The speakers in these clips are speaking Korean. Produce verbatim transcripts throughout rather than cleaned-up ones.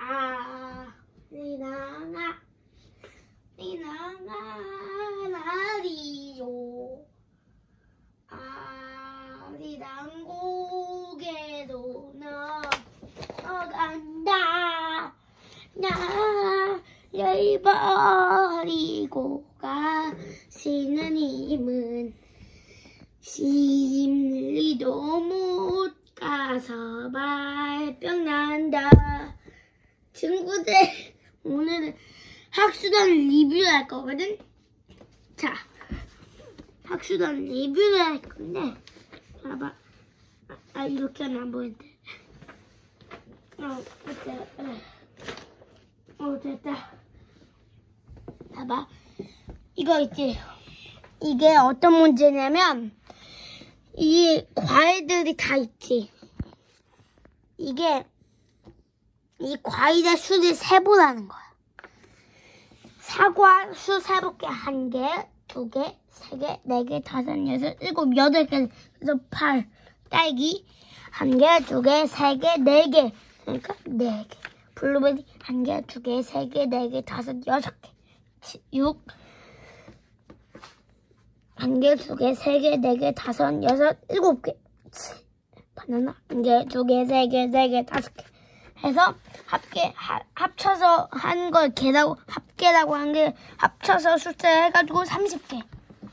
아리랑아 리랑아 라리요 아리랑 고개로 넘어간다. 나를 버리고 가시는 힘은 심리도 못 가서 발병 난다. 친구들, 오늘은 학수단 리뷰를 할 거거든. 자, 학수단 리뷰를 할 건데, 봐봐. 아, 아 이렇게 하면 안 보이는데. 어, 됐다. 어, 됐다. 봐봐. 이거 있지? 이게 어떤 문제냐면, 이 과일들이 다 있지. 이게, 이 과일의 수를 세보라는 거야. 사과 수 세볼게. 한 개, 두 개, 세 개, 네 개, 다섯, 여섯, 일곱, 여덟 개. 그래서 팔. 딸기 한 개, 두 개, 세 개, 네 개. 그러니까 네 개. 블루베리 한 개, 두 개, 세 개, 네 개, 다섯, 여섯 개. 육. 한 개, 두 개, 세 개, 네 개, 다섯, 여섯, 일곱 개. 바나나 한 개, 두 개, 세 개, 네 개, 다섯 개. 해서 합계 하, 합쳐서 한 걸 개라고 합계라고 한 게 합쳐서 숫자 해가지고 삼십 개.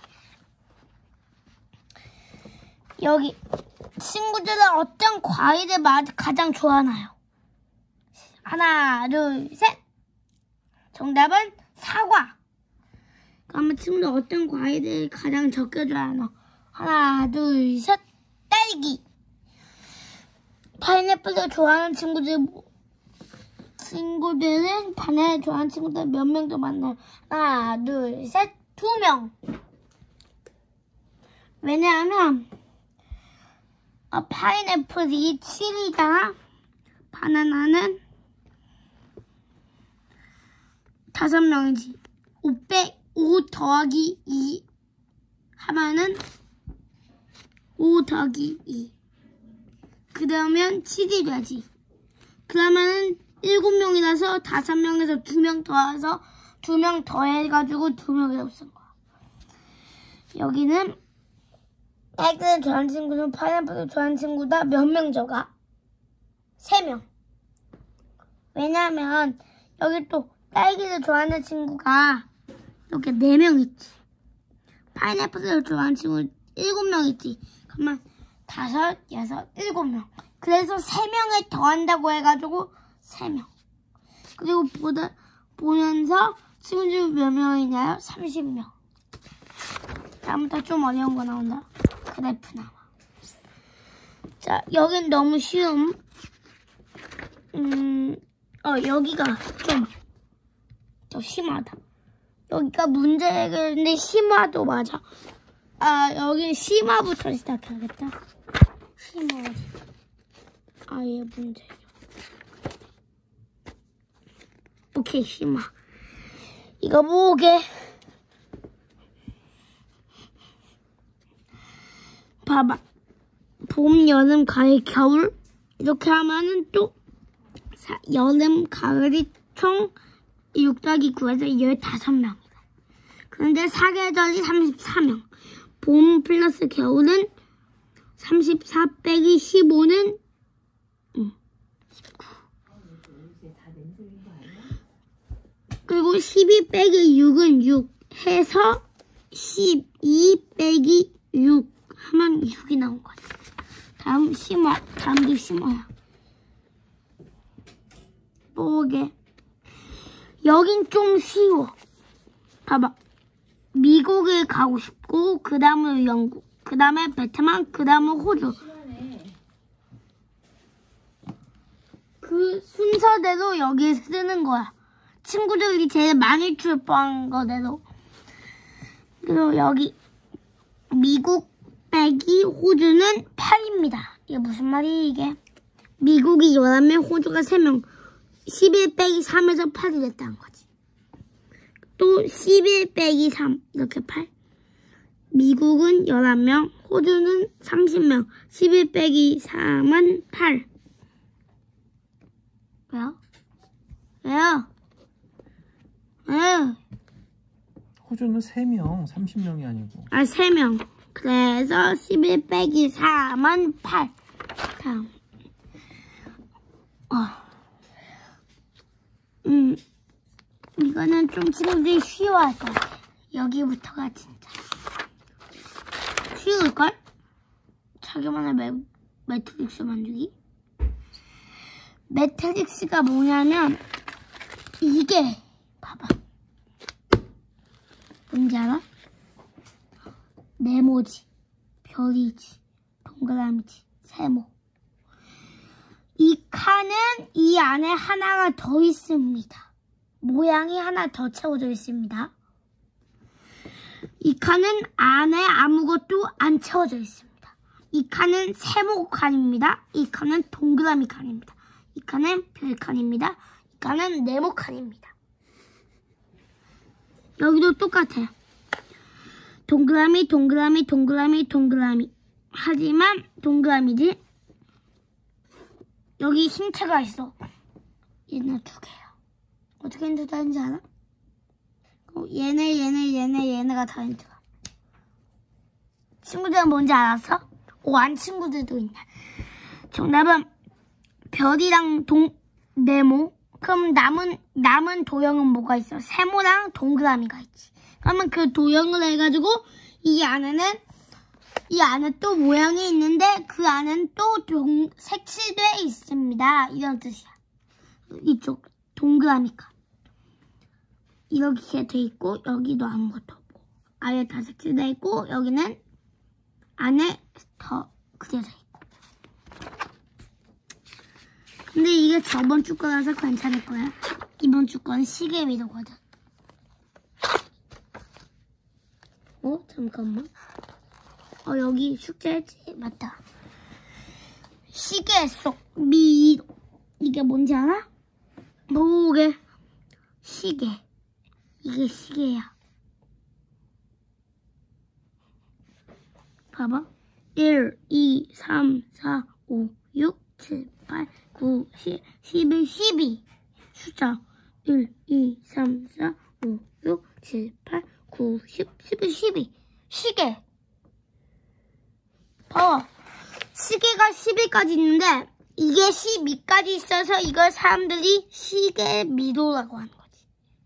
여기 친구들은 어떤 과일을 가장 좋아하나요? 하나, 둘, 셋. 정답은 사과. 그러면 친구들 어떤 과일을 가장 적게 좋아하나? 하나, 둘, 셋. 딸기. 파인애플을 좋아하는 친구들, 친구들은 파인애플 좋아하는 친구들 몇 명도 만나요? 하나, 둘, 셋, 두 명. 왜냐하면, 어, 파인애플이 칠이다. 바나나는 다섯 명이지. 오 빼, 오 더하기 이 하면은 오 더하기 이. 그러면 칠이 되지. 그러면은 일곱 명이라서 다섯 명에서 두 명 더해서 두 명 더해가지고 두 명이라고 쓴 거야. 여기는 딸기를 좋아하는 친구는 파인애플을 좋아하는 친구다. 몇 명 적어? 세 명. 왜냐면 여기 또 딸기를 좋아하는 친구가 이렇게 네 명 있지. 파인애플을 좋아하는 친구 일곱 명 있지. 그러면 다섯, 여섯, 일곱 명. 그래서 세 명을 더한다고 해가지고 세 명. 그리고 보다, 보면서 친구들 몇 명이냐요? 삼십 명. 다음부터 좀 어려운 거 나온다. 그래프 나와. 자, 여긴 너무 쉬움. 음, 어, 여기가 좀 더 심하다. 여기가 문제인데 심화도 맞아. 아, 여기 심화부터 시작하겠다. 심화 어디? 아, 얘 문제. 오케이, 심화. 이거 뭐게? 봐봐. 봄, 여름, 가을, 겨울. 이렇게 하면은 또 사, 여름, 가을이 총 육 더하기 구에서 열다섯 명이다. 그런데 사계절이 삼십사 명. 봄 플러스 겨울은 삼십사 빼기 십오는 응, 십구. 그리고 십이 빼기 육은 육 해서 십이 빼기 육 하면 육이 나온 거지. 다음 심화. 다음도 심화야. 뭐게? 여긴 좀 쉬워. 봐봐. 미국을 가고 싶고, 그 다음에 영국, 그 다음에 베트남, 그 다음에 호주. 그 순서대로 여기에 쓰는 거야. 친구들이 제일 많이 출법한 거대로. 그리고 여기 미국 빼기 호주는 팔입니다. 이게 무슨 말이 이게? 미국이 열한 명, 호주가 세 명. 십일 빼기 삼에서 팔이 됐다는 거지. 또 십일 빼기 삼 이렇게 팔. 미국은 열한 명, 호주는 삼십 명. 십일 빼기 삼은 팔. 왜요? 친구주는 세 명, 삼십 명이 아니고. 아, 세 명. 그래서 십일 빼기 사는 팔. 다음. 어. 음. 이거는 좀 친구들이 쉬워할 것 같아. 여기부터가 진짜. 쉬울걸? 자기만의 매, 매트릭스 만들기. 매트릭스가 뭐냐면, 이게, 봐봐. 뭔지 알아? 네모지, 별이지, 동그라미지, 세모. 이 칸은 이 안에 하나가 더 있습니다. 모양이 하나 더 채워져 있습니다. 이 칸은 안에 아무것도 안 채워져 있습니다. 이 칸은 세모 칸입니다. 이 칸은 동그라미 칸입니다. 이 칸은 별 칸입니다. 이 칸은 네모 칸입니다. 여기도 똑같아요. 동그라미, 동그라미, 동그라미, 동그라미. 하지만 동그라미지. 여기 힌트가 있어. 얘네 두 개야. 어떻게 힌트 다른지 알아? 어, 얘네, 얘네, 얘네, 얘네가 다 힌트가. 친구들은 뭔지 알았어? 오, 안 친구들도 있네. 정답은 별이랑 동, 네모. 그럼 남은, 남은 도형은 뭐가 있어? 세모랑 동그라미가 있지. 그러면 그 도형을 해가지고 이 안에는 이 안에 또 모양이 있는데 그 안에는 또 동, 색칠되어 있습니다. 이런 뜻이야. 이쪽 동그라미 칸. 이렇게 돼 있고 여기도 아무것도 없고 아예 다 색칠되어 있고 여기는 안에 더 그려져 있고. 근데 이게 저번 주 거라서 괜찮을 거야. 이번 주 거는 시계 미도거든. 어? 잠깐만. 어, 여기 숙제했지? 맞다. 시계 속 미도. 이게 뭔지 알아? 뭐게? 시계. 이게 시계야. 봐봐. 일, 이, 삼, 사, 오, 육, 칠, 팔, 구, 십, 십일, 십이. 숫자. 일, 이, 삼, 사, 오, 육, 칠, 팔, 구, 십, 십일, 십이. 시계. 봐봐. 시계가 십일까지 있는데 이게 십이까지 있어서 이걸 사람들이 시계 미도라고 하는 거지.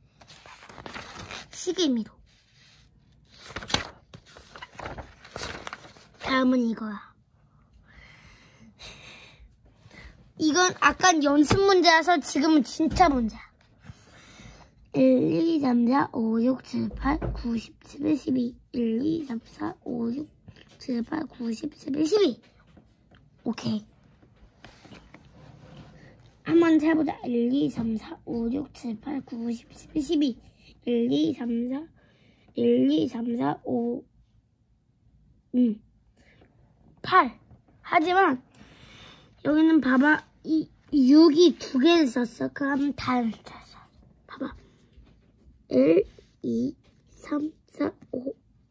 시계 미도. 다음은 이거야. 이건 아까 연습 문제라서 지금은 진짜 문제야. 일, 이, 삼, 사, 오, 육, 칠, 팔, 구, 십, 십일, 십이. 일, 이, 삼, 사, 오, 육, 칠, 팔, 구, 십, 십일, 십이. 오케이. 한번 해보자. 일, 이, 삼, 사, 오, 육, 칠, 팔, 구, 십, 십일, 십이. 일, 이, 삼, 사, 일, 이, 삼, 사, 오, 음, 팔. 하지만 여기는 봐봐. 이 육이 두 개를 썼어. 그럼 다른 숫자였어. 봐봐. 일, 이, 삼, 사, 오,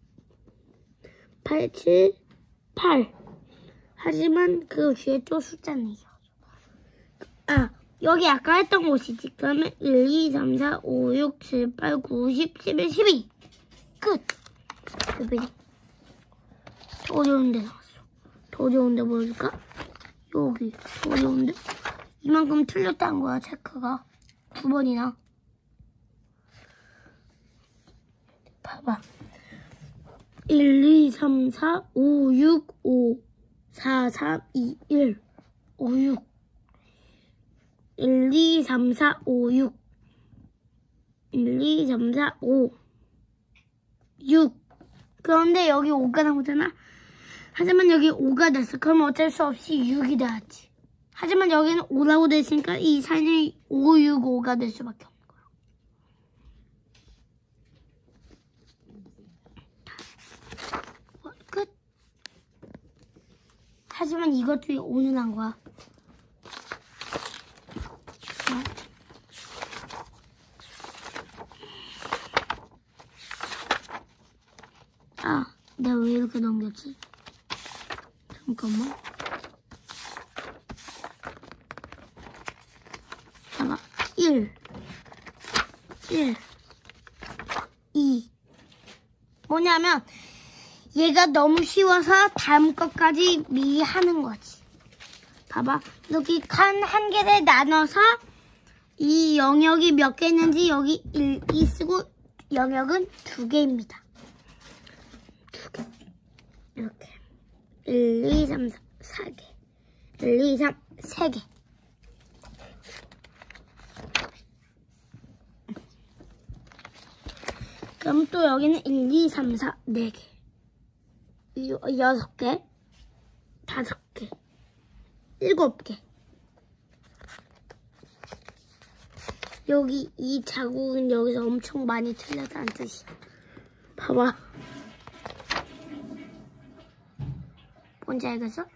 팔, 칠, 팔. 하지만 그 뒤에 또 숫자는 이겨. 아, 여기 아까 했던 곳이지. 그러면 일, 이, 삼, 사, 오, 육, 칠, 팔, 구, 십, 십일, 십이. 끝. 끝이지. 더 어려운데 나왔어. 더 어려운데 보여줄까? 여기 더 어려운데? 이만큼 틀렸다는 거야, 체크가. 두 번이나. 봐봐. 일, 이, 삼, 사, 오, 육, 오, 사, 삼, 이, 일, 오, 육. 일, 이, 삼, 사, 오, 육. 일, 이, 삼, 사, 오, 육. 그런데 여기 오가 나오잖아? 하지만 여기 오가 됐어. 그러면 어쩔 수 없이 육이 나왔지. 하지만 여기는 오라고 됐으니까 이 사인이 오, 육, 오가 될 수밖에 없는 거야. 어, 끝. 하지만 이것도 오는 한 거야. 아, 내가 왜 이렇게 넘겼지? 잠깐만. 봐봐. 일, 일, 이, 뭐냐면 얘가 너무 쉬워서 다음 것까지 미리 하는 거지. 봐봐. 여기 칸 한 개를 나눠서 이 영역이 몇 개 있는지 여기 일, 이 쓰고 영역은 두 개입니다. 두 개. 이렇게. 일, 이, 삼, 사, 사 개. 일, 이, 삼, 세 개. 그럼 또 여기는 일, 이, 삼, 사, 네 개. 여, 여섯 개. 다섯 개. 일곱 개. 여기 이 자국은 여기서 엄청 많이 틀렸다는 뜻이야. 봐봐. 뭔지 알겠어?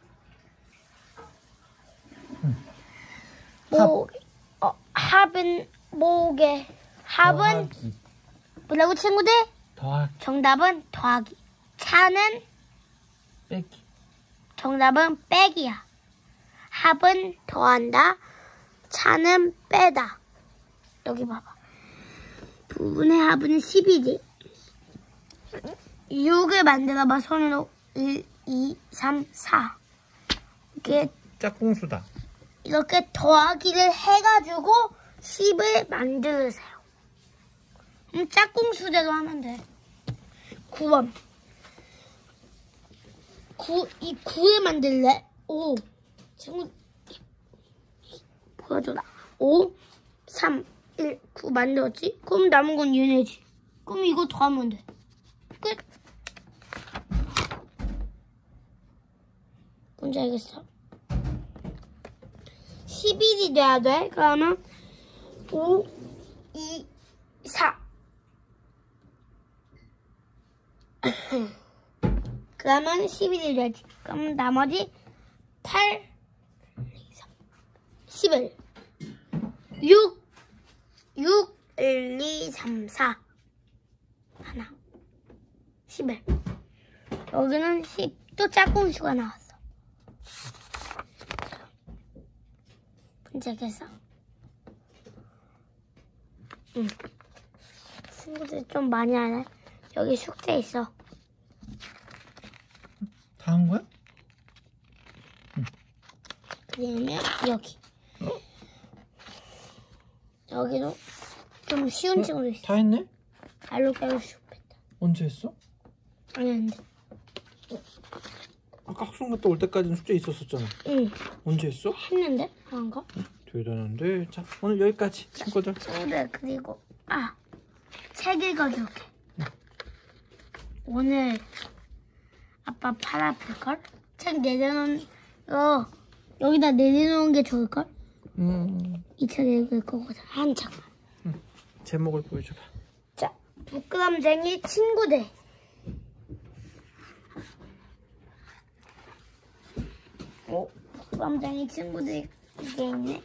응. 모, 어, 합은 뭐게? 합은 더하기. 뭐라고 친구들? 더하기. 정답은 더하기. 차는 빼기. 정답은 빼기야. 합은 더한다. 차는 빼다. 여기 봐봐. 부분의 합은 십이지. 육을 만들어봐. 손으로. 일, 이, 삼, 사. 이렇게, 짝꿍수다. 이렇게 더하기를 해가지고 십을 만들으세요. 그럼 짝꿍 수대로 하면 돼. 구 번. 구, 이 구를 만들래? 오. 친구, 보여줘라. 오, 삼, 일, 구 만들었지? 그럼 남은 건 얘네지. 그럼 이거 더하면 돼. 끝. 뭔지 알겠어? 십일이 돼야 돼. 그러면 오, 이, 사. 그러면 십일이 되지. 그럼 나머지 팔, 십일. 육, 육, 일, 이, 삼, 사. 하나. 십일. 여기는 십. 또 짝꿍수가 나왔어. 뭔지 알겠어? 응. 친구들 좀 많이 하네. 여기 숙제 있어. 다 한 거야? 그러면 여기. 어? 여기도 좀 쉬운 어? 친구도 있어. 다 했네? 알로 깨고 싶었다. 언제 했어? 아니, 근데. 아까 학생 갔다 올 때까지는 숙제 있었었잖아. 응. 언제 했어? 했는데? 안 가? 대단한데. 자, 오늘 여기까지 친구들. 친구들, 그리고, 아, 책 읽어줄게. 오늘 아빠 팔 아플걸? 책 내려놓은, 어, 여기다 내려놓은 게 좋을걸? 음. 이 책 읽을 거거든. 한참. 음. 제목을 보여줘봐. 자, 부끄럼쟁이 친구들. 오, 부끄럼쟁이 친구들 이게 있네.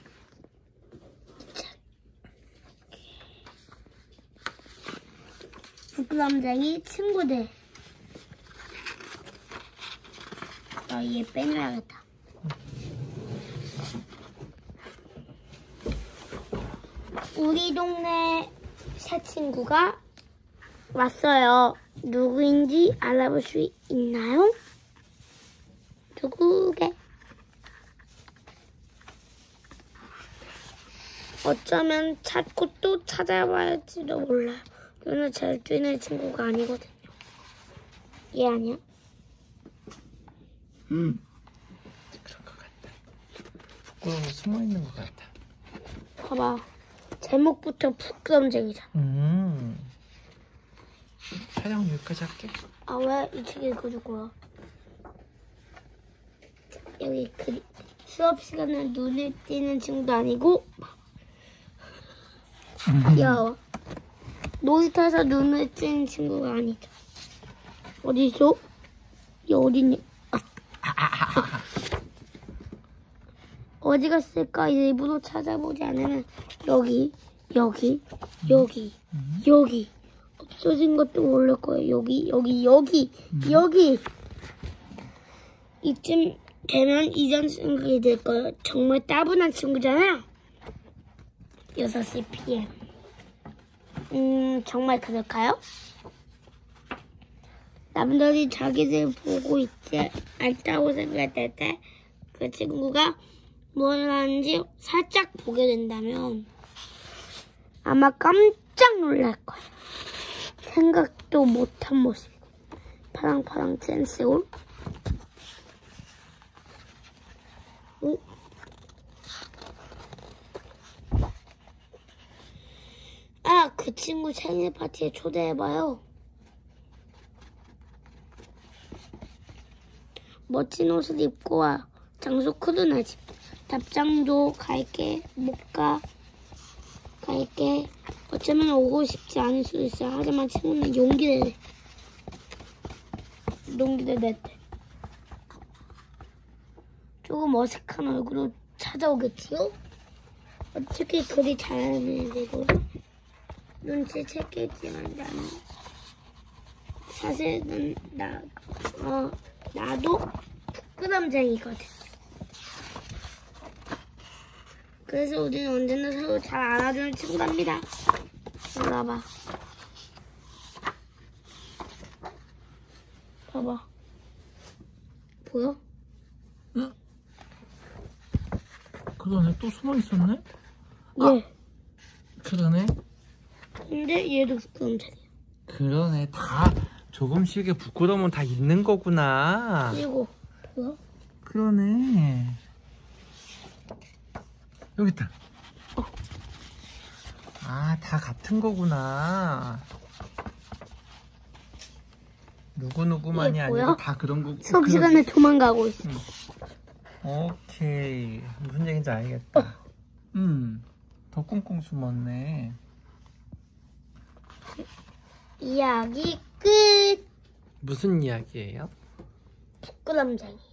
자. 부끄럼쟁이 친구들. 어, 얘 빼놔야겠다. 우리 동네 새 친구가 왔어요. 누구인지 알아볼 수 있나요? 누구게? 어쩌면 찾고 또 찾아봐야지도 몰라요. 눈을 잘 뜨는 친구가 아니거든요. 얘 아니야? 음. 그런 것 같다. 부끄러워서 숨어 있는 것 같아. 봐봐. 제목부터 부끄럼쟁이잖아. 음. 촬영 여기까지 할게. 아, 왜 이 책 읽어줄 거야? 여기 그림. 수업 시간에 눈에 띄는 친구도 아니고 귀여워. 놀이터에서 눈에 띄는 친구가 아니죠. 어디서? 얘 어디니? 아. 어디 갔을까? 일부러 찾아보지 않으면 여기, 여기, 여기, 여기 없어진 것도 모를 거예요. 여기, 여기, 여기, 여기. 이쯤 되면 이전 생각이 들 거예요. 정말 따분한 친구잖아요. 여섯 시 피엠. 음, 정말 그럴까요? 남들이 자기들 보고 있지 않다고 생각할 때 그 친구가 뭘 하는지 살짝 보게 된다면 아마 깜짝 놀랄 거야. 생각도 못한 모습. 파랑파랑 센스올. 오. 아, 그 친구 생일 파티에 초대해봐요. 멋진 옷을 입고 와. 장소 코드나지. 답장도 갈게. 못 가. 갈게. 어쩌면 오고 싶지 않을 수도 있어. 하지만 친구는 용기를 내. 용기를 냈대. 조금 어색한 얼굴로 찾아오겠지요? 어떻게 그리 잘하는 애들고 눈치챘겠지만 나는 사실은 나, 어, 나도 부끄럼쟁이거든. 그래서 우리는 언제나 서로 잘 안아주는 친구랍니다. 이리 와봐. 봐봐. 보여? 응? 그러네. 또 숨어 있었네? 얘. 아, 그러네. 근데 얘도 부끄럼쟁이야. 그러네. 다 조금씩의 부끄러움은 다 있는 거구나. 그리고 보여? 그러네. 여기 있다. 어. 아, 다 같은 거구나. 누구누구만이 얘 아니고 뭐야? 다 그런 거고. 수업 시간에 도망가고 있어. 응. 오케이. 무슨 얘기인지 알겠다. 어. 음, 더 꽁꽁 숨었네. 이야기 끝. 무슨 이야기예요? 부끄럼쟁이.